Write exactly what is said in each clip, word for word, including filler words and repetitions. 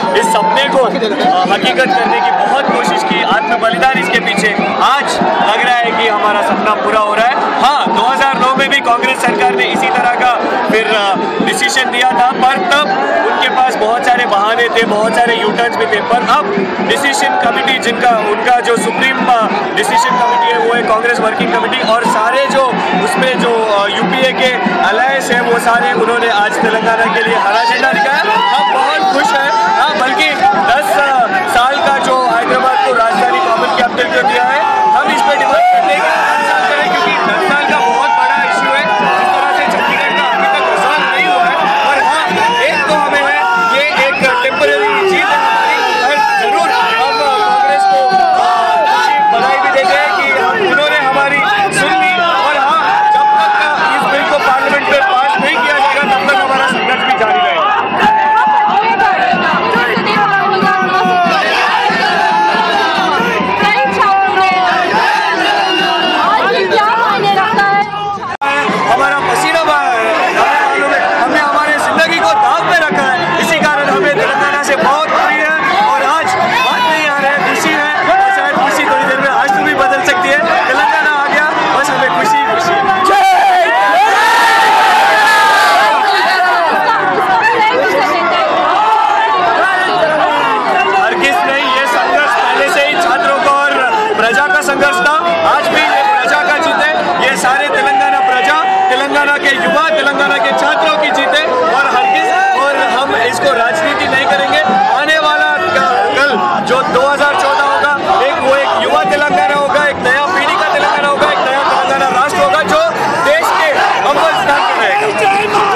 इस सपने को हकीकत करने की बहुत कोशिश की, आत्म बलिदान इसके पीछे। आज लग रहा है कि हमारा सपना पूरा हो रहा है। हाँ, दो हज़ार नौ में भी कांग्रेस सरकार ने इसी तरह का फिर डिसीजन दिया था, पर तब उनके पास बहुत सारे बहाने थे, बहुत सारे यू टर्न्स भी थे। पर अब डिसीजन कमेटी जिनका उनका जो सुप्रीम डिसीजन कमेटी है वो है कांग्रेस वर्किंग कमेटी, और सारे जो उसमें जो यूपीए के अलायंस है वो सारे उन्होंने आज तेलंगाना के लिए हरा झंडा दिखाया। हम बहुत खुश हैं। हाँ, बल्कि दस साल का जो हैदराबाद को राजधानी कॉमन कैपिटल को दिया है, हम इस पर डिमांड करते हैं क्योंकि दस साल का बहुत बड़ा इश्यू है। जिस तरह से चंडीगढ़ का अभी तक रिजॉल्व नहीं हुआ है, पर हाँ, एक तो हमें है ये एक टेम्पररी जीत है हमारी, और जरूर हम कांग्रेस को खुशी बधाई भी देते हैं कि उन्होंने हमारी सुन ली। और हाँ, जब तक इस बिल को पार्लियामेंट में पास नहीं किया जाएगा तब तक हमारा संघर्ष भी जारी रहेगा। हमारा पसीना हमने हमारे जिंदगी को दाव पे रखा है, इसी कारण हमें तेलंगाना से बहुत प्रिय है। और आज बात नहीं आ रही है, खुशी है, और शायद खुशी थोड़ी देर में आज तो भी बदल सकती है। तेलंगाना आ गया, बस हमें खुशी खुशी हरगिज़ नहीं। ये संघर्ष पहले से ही छात्रों का और प्रजा का संघर्ष था, आज भी ये प्रजा का जीत है। ये सारे तेलंगाना प्रजा, तेलंगाना के युवा, तेलंगाना के छात्रों की जीत है, और हरगिज़ और हम इसको राजनीति नहीं करेंगे। आने वाला कल जो दो हज़ार चौदह होगा, एक वो एक युवा तेलंगाना होगा, एक नया पीढ़ी का तेलंगाना होगा, एक नया तेलंगाना राष्ट्र होगा जो देश के अव्वल स्थान पर रहेगा।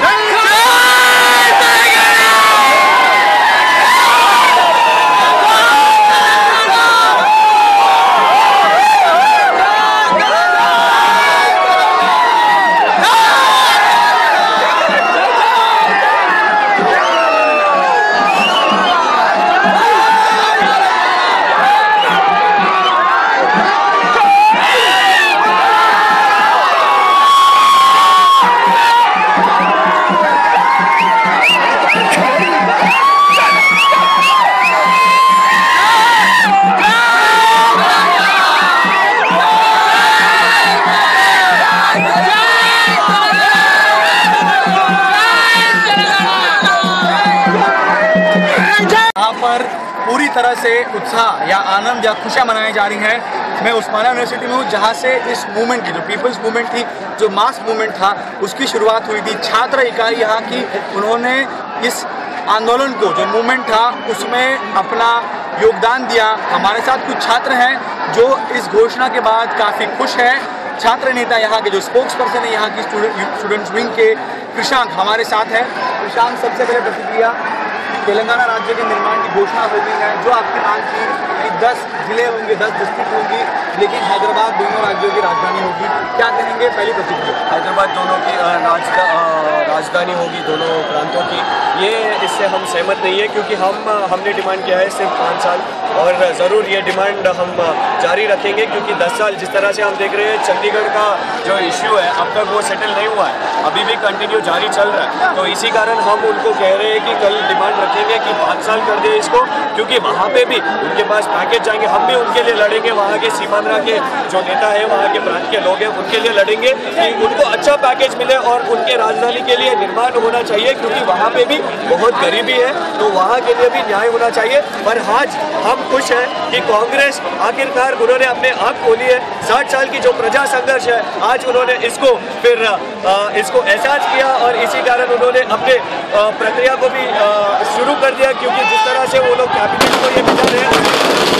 पर पूरी तरह से उत्साह या आनंद या खुशियाँ मनाई जा रही हैं। मैं उस्मानिया यूनिवर्सिटी में हूँ, जहाँ से इस मूवमेंट की, जो पीपल्स मूवमेंट थी, जो मास मूवमेंट था, उसकी शुरुआत हुई थी। छात्र इकाई यहाँ की, उन्होंने इस आंदोलन को, जो मूवमेंट था, उसमें अपना योगदान दिया। हमारे साथ कुछ छात्र हैं जो इस घोषणा के बाद काफ़ी खुश हैं। छात्र नेता यहाँ के जो स्पोक्स पर्सन है यहाँ की स्टूडेंट्स विंग के कृषांक हमारे साथ हैं। कृषांक, सबसे पहले प्रतिक्रिया, तेलंगाना राज्य के निर्माण की घोषणा हो गई है, जो आपकी मांग थी कि दस जिले होंगे, दस डिस्ट्रिक्ट होंगी, लेकिन हैदराबाद दोनों राज्यों की राजधानी होगी, क्या कहेंगे? पहली प्रतिक्रिया। हैदराबाद दोनों की राजधा राजधानी होगी, दोनों प्रांतों की, ये इससे हम सहमत नहीं है, क्योंकि हम हमने डिमांड किया है सिर्फ पाँच साल, और ज़रूर ये डिमांड हम जारी रखेंगे, क्योंकि दस साल जिस तरह से हम देख रहे हैं चंडीगढ़ का जो इश्यू है अब तक वो सेटल नहीं हुआ है, अभी भी कंटिन्यू जारी चल रहा है। तो इसी कारण हम उनको कह रहे हैं कि कल डिमांड रखेंगे कि पाँच साल कर दे इसको, क्योंकि वहाँ पे भी उनके पास पैकेज जाएंगे, हम भी उनके लिए लड़ेंगे। वहाँ के सीमांध्रा के जो नेता है, वहाँ के प्रांत के लोग हैं, उनके लिए लड़ेंगे कि उनको अच्छा पैकेज मिले और उनके राजधानी के लिए निर्माण होना चाहिए, क्योंकि वहाँ पे भी बहुत गरीबी है, तो वहाँ के लिए भी न्याय होना चाहिए। पर आज हम खुश हैं कि कांग्रेस आखिरकार उन्होंने अपने आँख खोली है। साठ साल की जो प्रजा संघर्ष है, आज उन्होंने इसको फिर आ, इसको एहसास किया, और इसी कारण उन्होंने अपने आ, प्रक्रिया को भी आ, शुरू कर दिया, क्योंकि जिस तरह से वो लोग कैबिनेट को ये बिठा रहे हैं,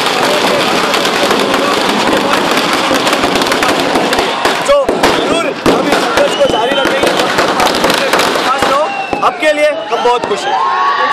जो जरूर हम इस संघर्ष को जारी रखेंगे। अब के लिए हम बहुत खुश हैं।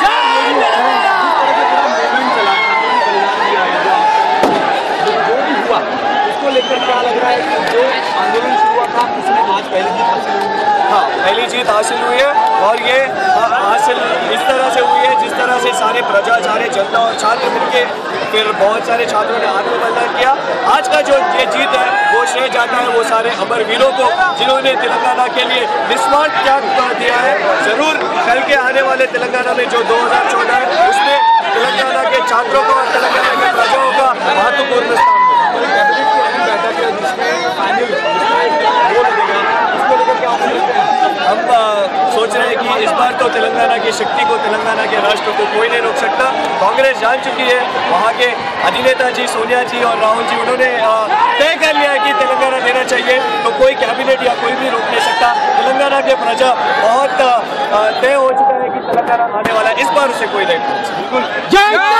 इसको लेकर क्या लग रहा है कि जो आंदोलन शुरू हुआ था उसमें आज पहली जीत हासिल हुई है? हाँ, पहली जीत हासिल हुई है, और ये हासिल इस तरह से हुई है जिस तरह से सारे प्रजा, सारे जनता और छात्र मिलके, फिर बहुत सारे छात्रों ने आत्मबलिदान किया। आज का जो ये जीत है वो श्रेय जाता है वो सारे अमर वीरों को, जिन्होंने तेलंगाना के लिए निस्वार्थ त्याग दिया है। जरूर कल के आने वाले तेलंगाना में जो दो हज़ार चौदह है उसमें की शक्ति को, तेलंगाना के राष्ट्र को कोई नहीं रोक सकता। कांग्रेस जान चुकी है, वहाँ के अधिनेता जी सोनिया जी और राहुल जी उन्होंने तय कर लिया है कि तेलंगाना देना चाहिए, तो कोई कैबिनेट या कोई भी रोक नहीं सकता। तेलंगाना के प्रजा बहुत तय हो चुका है कि तेलंगाना आने वाला है, इस बार उसे कोई नहीं। बिल्कुल।